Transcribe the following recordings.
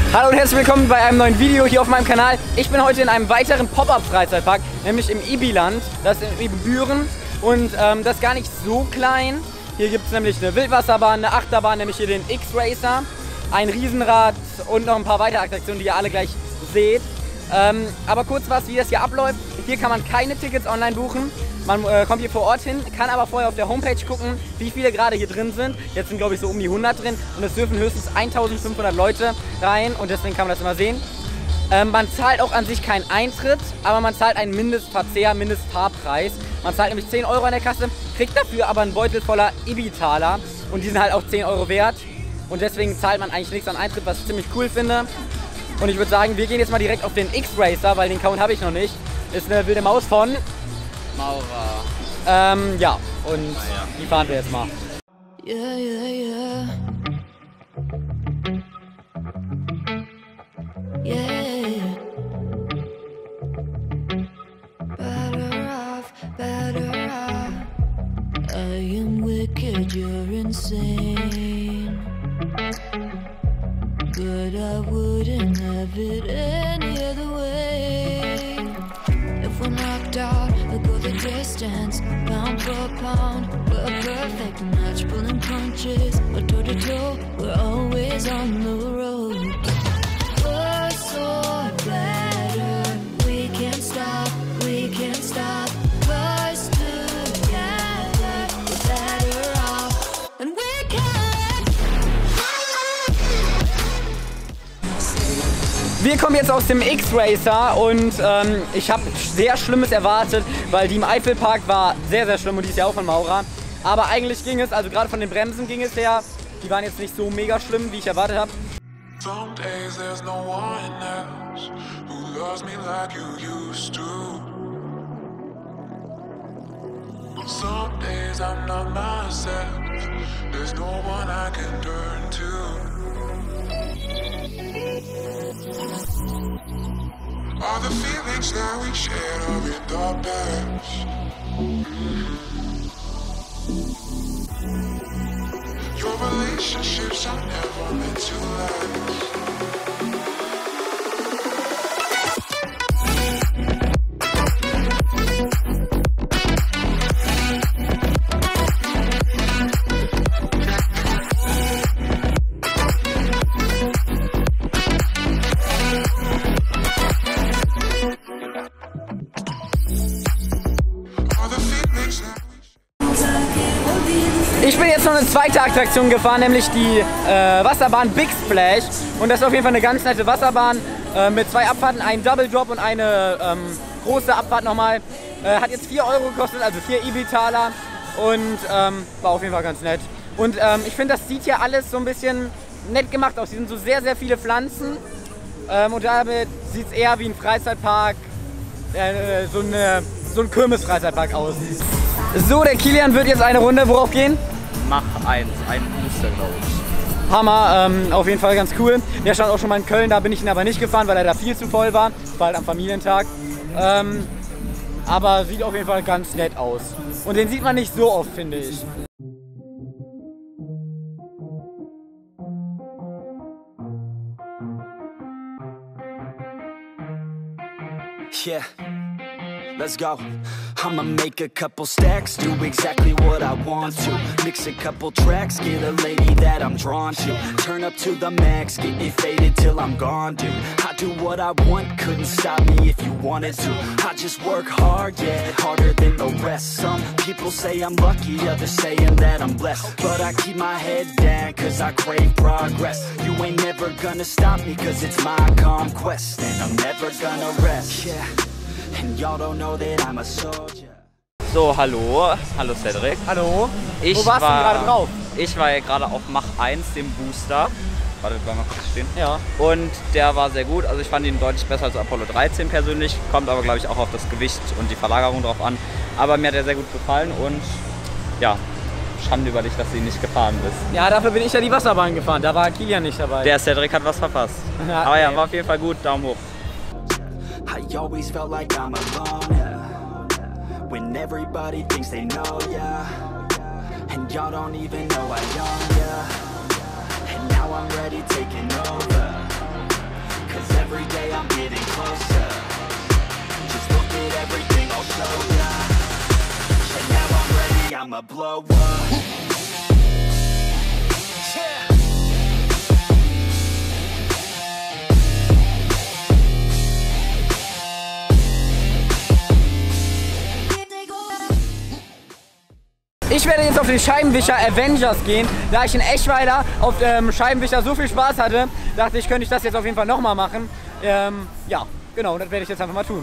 Hallo und herzlich willkommen bei einem neuen Video hier auf meinem Kanal. Ich bin heute in einem weiteren Pop-Up-Freizeitpark, nämlich im Ibiland. Das ist in Ibbenbüren und das ist gar nicht so klein. Hier gibt es nämlich eine Wildwasserbahn, eine Achterbahn, nämlich hier den X-Racer, ein Riesenrad und noch ein paar weitere Attraktionen, die ihr alle gleich seht. Aber kurz was, wie das hier abläuft. Hier kann man keine Tickets online buchen. Man kommt hier vor Ort hin, kann aber vorher auf der Homepage gucken, wie viele gerade hier drin sind. Jetzt sind, glaube ich, so um die 100 drin und es dürfen höchstens 1500 Leute rein und deswegen kann man das immer sehen. Man zahlt auch an sich keinen Eintritt, aber man zahlt einen Mindestverzehr, Mindestfahrpreis. Man zahlt nämlich 10 Euro an der Kasse, kriegt dafür aber einen Beutel voller Ibi-Taler und die sind halt auch 10 Euro wert. Und deswegen zahlt man eigentlich nichts an Eintritt, was ich ziemlich cool finde. Und ich würde sagen, wir gehen jetzt mal direkt auf den X-Racer, weil den Count habe ich noch nicht. Ist eine wilde Maus von Maura. Ja, und die fahren wir jetzt mal. Yeah, yeah, yeah. Yeah. Better off. I am wicked, you're insane. But I wouldn't have it any other way. If we're knocked out, we'll go the distance, pound for pound. We're a perfect match, pulling punches, or toe to toe. We're always on the road. We're so better, we can't stop, we can't stop. 'Cause together we're better off, and we can. Wir kommen jetzt aus dem X-Racer und ich habe sehr Schlimmes erwartet, weil die im Eifelpark war sehr, sehr schlimm und die ist ja auch von Maura. Aber eigentlich ging es, also gerade von den Bremsen ging es her, die waren jetzt nicht so mega schlimm, wie ich erwartet habe. Some days there's no one else who loves me like you used to. Some days I'm not myself, there's no one I can turn to. All the feelings that we shared are in the past. Your relationships are never meant to last. Ich bin jetzt noch eine zweite Attraktion gefahren, nämlich die Wasserbahn Big Splash. Und das ist auf jeden Fall eine ganz nette Wasserbahn mit 2 Abfahrten, einen Double Drop und eine große Abfahrt nochmal. Hat jetzt 4 Euro gekostet, also 4 Ibi-Taler und war auf jeden Fall ganz nett. Und ich finde, das sieht hier alles so ein bisschen nett gemacht aus. Hier sind so sehr, sehr viele Pflanzen und damit sieht es eher wie ein Freizeitpark, so ein Kirmes-Freizeitpark aus. So, der Kilian wird jetzt eine Runde worauf gehen? Mach 1, ein Booster, glaube ich. Hammer, auf jeden Fall ganz cool. Der stand auch schon mal in Köln, da bin ich ihn aber nicht gefahren, weil er da viel zu voll war. War halt am Familientag. Aber sieht auf jeden Fall ganz nett aus. Und den sieht man nicht so oft, finde ich. Yeah, let's go. I'ma make a couple stacks, do exactly what I want to. Mix a couple tracks, get a lady that I'm drawn to. Turn up to the max, get me faded till I'm gone, dude. I do what I want, couldn't stop me if you wanted to. I just work hard, yeah, harder than the rest. Some people say I'm lucky, others saying that I'm blessed. But I keep my head down, cause I crave progress. You ain't never gonna stop me, cause it's my conquest. And I'm never gonna rest, yeah. And y'all don't know that I'm a soldier. So, hallo Cedric. Hallo. Wo warst du gerade drauf? Ich war ja gerade auf Mach 1, dem Booster. Warte, bleib mal kurz stehen. Ja. Und der war sehr gut. Also ich fand ihn deutlich besser als Apollo 13 persönlich. Kommt aber, glaube ich, auch auf das Gewicht und die Verlagerung drauf an. Aber mir hat er sehr gut gefallen und ja, Schande über dich, dass du ihn nicht gefahren bist. Ja, dafür bin ich ja die Wasserbahn gefahren. Da war Kilian nicht dabei. Der Cedric hat was verpasst. Ja, aber ja, war auf jeden Fall gut. Daumen hoch. I always felt like I'm alone, yeah. When everybody thinks they know, yeah. And y'all don't even know I own, yeah. And now I'm ready taking over. I'ma blow up. Yeah. Ich werde jetzt auf den Scheibenwischer Avengers gehen. Da ich in Eschweiler auf Scheibenwischer so viel Spaß hatte, dachte ich, könnte ich das jetzt auf jeden Fall nochmal machen. Ja, genau, das werde ich jetzt einfach mal tun.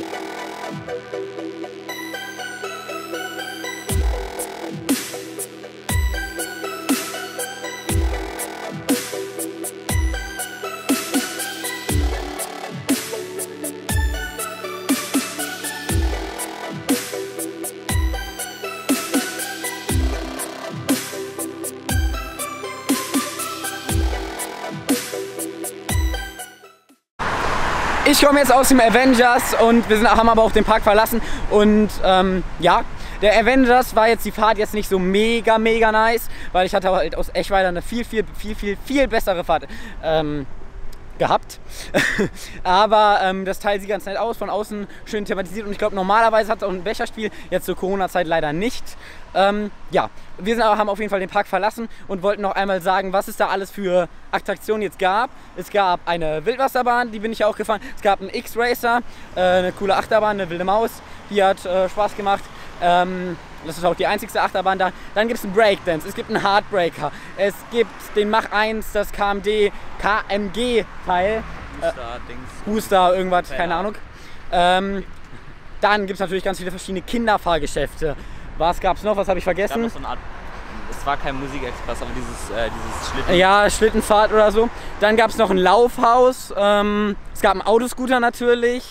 Ich komme jetzt aus dem Avengers und wir haben aber auch den Park verlassen und ja, der Avengers war jetzt die Fahrt jetzt nicht so mega nice, weil ich hatte halt aus Eschweiler eine viel bessere Fahrt gehabt. Aber das Teil sieht ganz nett aus, von außen schön thematisiert und ich glaube normalerweise hat es auch ein Becherspiel, jetzt zur Corona-Zeit leider nicht. Ja, wir haben auf jeden Fall den Park verlassen und wollten noch einmal sagen, was es da alles für Attraktionen jetzt gab. Es gab eine Wildwasserbahn, die bin ich ja auch gefahren. Es gab einen X-Racer, eine coole Achterbahn, eine wilde Maus, die hat Spaß gemacht. Das ist auch die einzigste Achterbahn da. Dann gibt es einen Breakdance, es gibt einen Heartbreaker, es gibt den Mach 1, das KMG-Teil. Booster, irgendwas, keine Ahnung. Dann gibt es natürlich ganz viele verschiedene Kinderfahrgeschäfte. Was gab es noch? Was habe ich vergessen? So eine Art, es war kein Musikexpress, aber dieses Schlitten. Ja, Schlittenfahrt oder so. Dann gab es noch ein Laufhaus. Es gab einen Autoscooter natürlich.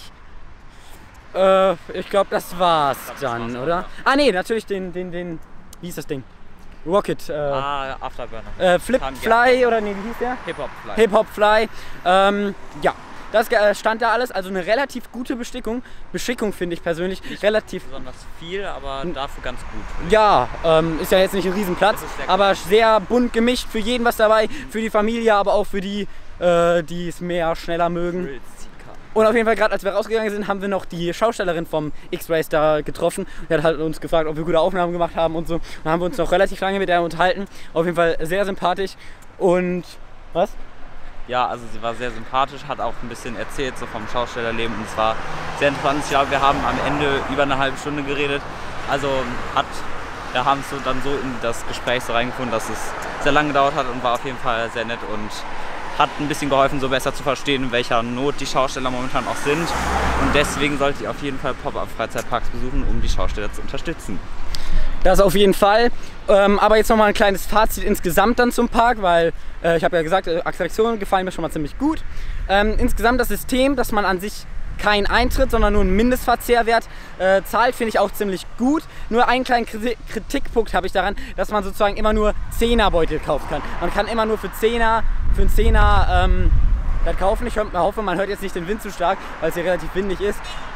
Ich glaube, das war's dann, oder? Ah ne, natürlich den, wie hieß das Ding? Rocket. Afterburner. Flip-Fly oder nee, wie hieß der? Hip-Hop-Fly. Hip-Hop-Fly. Ja. Das stand da alles, also eine relativ gute Beschickung. Beschickung finde ich persönlich nicht relativ. Besonders viel, aber dafür ganz gut. Ja, ist ja jetzt nicht ein Riesenplatz, aber sehr bunt gemischt. Für jeden was dabei, für die Familie, aber auch für die, die es mehr schneller mögen. Und auf jeden Fall, gerade als wir rausgegangen sind, haben wir noch die Schaustellerin vom X-Race da getroffen. Die hat halt uns gefragt, ob wir gute Aufnahmen gemacht haben und so. Dann haben wir uns noch relativ lange mit der unterhalten. Auf jeden Fall sehr sympathisch. Und was? Ja, also sie war sehr sympathisch, hat auch ein bisschen erzählt so vom Schaustellerleben und es war sehr interessant. Ich glaube, wir haben am Ende über eine halbe Stunde geredet. Also wir haben so dann so in das Gespräch so reingefunden, dass es sehr lange gedauert hat und war auf jeden Fall sehr nett und hat ein bisschen geholfen, so besser zu verstehen, in welcher Not die Schausteller momentan auch sind. Und deswegen sollte ich auf jeden Fall Pop-Up-Freizeitparks besuchen, um die Schausteller zu unterstützen. Das auf jeden Fall. Aber jetzt nochmal ein kleines Fazit insgesamt dann zum Park, weil ich habe ja gesagt, Attraktionen gefallen mir schon mal ziemlich gut. Insgesamt das System, dass man an sich keinen Eintritt, sondern nur einen Mindestverzehrwert zahlt, finde ich auch ziemlich gut. Nur einen kleinen Kritikpunkt habe ich daran, dass man sozusagen immer nur 10er-Beutel kaufen kann. Man kann immer nur für einen Zehner das kaufen. Ich hoffe, man hört jetzt nicht den Wind zu stark, weil es hier relativ windig ist.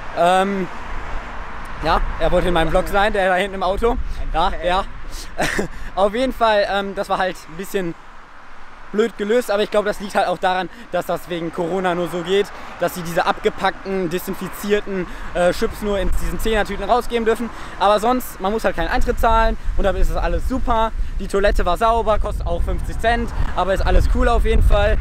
Ja, er wollte in meinem Vlog sein, der da hinten im Auto. Ja. Auf jeden Fall, das war halt ein bisschen blöd gelöst, aber ich glaube, das liegt halt auch daran, dass das wegen Corona nur so geht, dass sie diese abgepackten, desinfizierten Chips nur in diesen 10er-Tüten rausgeben dürfen. Aber sonst, man muss halt keinen Eintritt zahlen und damit ist das alles super. Die Toilette war sauber, kostet auch 50 Cent, aber ist alles cool auf jeden Fall.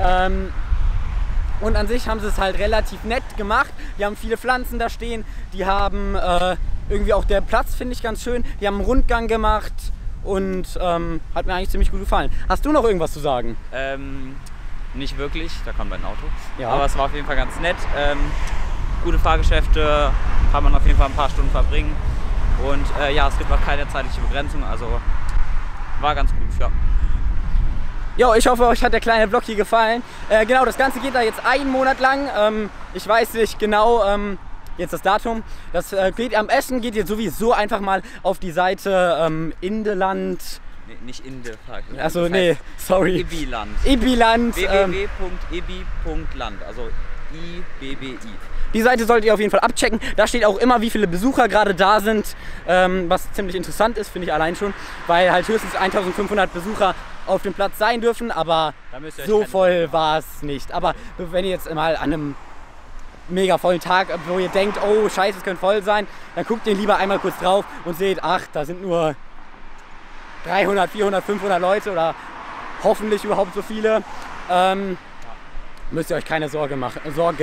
Und an sich haben sie es halt relativ nett gemacht. Die haben viele Pflanzen da stehen. Die haben irgendwie auch der Platz, finde ich ganz schön. Die haben einen Rundgang gemacht und hat mir eigentlich ziemlich gut gefallen. Hast du noch irgendwas zu sagen? Nicht wirklich, da kommt ein Auto. Ja. Aber es war auf jeden Fall ganz nett. Gute Fahrgeschäfte, kann man auf jeden Fall ein paar Stunden verbringen. Und ja, es gibt auch keine zeitliche Begrenzung, also war ganz gut, ja. Jo, ich hoffe, euch hat der kleine Vlog hier gefallen. Genau, das Ganze geht da jetzt einen Monat lang. Ich weiß nicht genau jetzt das Datum. Das geht am besten, geht jetzt sowieso einfach mal auf die Seite Indeland. Nee, nicht Indepark. Achso, nee, sorry. Ibiland. Ibiland. www.ibi.land, also IBBI. Die Seite solltet ihr auf jeden Fall abchecken. Da steht auch immer, wie viele Besucher gerade da sind. Was ziemlich interessant ist, finde ich allein schon. Weil halt höchstens 1500 Besucher auf dem Platz sein dürfen. Aber so voll war es nicht. Aber wenn ihr jetzt mal an einem mega vollen Tag, wo ihr denkt, oh scheiße, es könnte voll sein, dann guckt ihr lieber einmal kurz drauf und seht, ach, da sind nur 300, 400, 500 Leute oder hoffentlich überhaupt so viele. Müsst ihr euch keine Sorgen machen.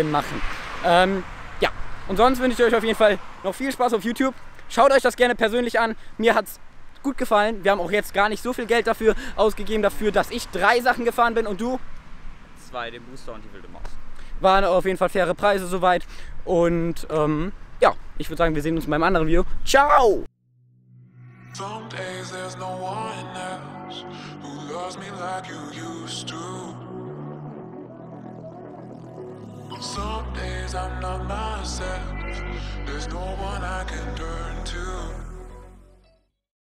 Ja, und sonst wünsche ich euch auf jeden Fall noch viel Spaß auf YouTube. Schaut euch das gerne persönlich an. Mir hat es gut gefallen. Wir haben auch jetzt gar nicht so viel Geld dafür ausgegeben, dass ich 3 Sachen gefahren bin und du? 2, den Booster und die wilde Maus. Waren auf jeden Fall faire Preise soweit. Und ja, ich würde sagen, wir sehen uns in meinem anderen Video. Ciao! Some days there's no one else who loves me like you used to. Some days I'm not myself. There's no one I can turn to.